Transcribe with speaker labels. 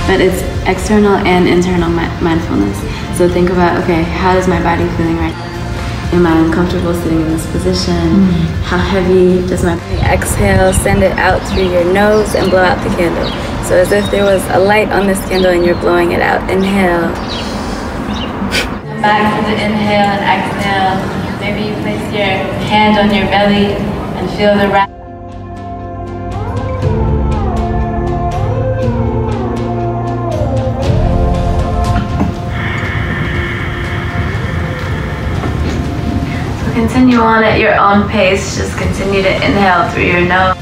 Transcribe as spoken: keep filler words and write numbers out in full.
Speaker 1: but it's external and internal mi mindfulness. So think about, okay, how is my body feeling right now? Am I uncomfortable sitting in this position? Mm. How heavy does my body? Exhale, send it out through your nose and blow out the candle. So as if there was a light on this candle and you're blowing it out. Inhale. Back to the inhale and exhale. Maybe you place your hand on your belly and feel the wrap. Continue on at your own pace. Just continue to inhale through your nose.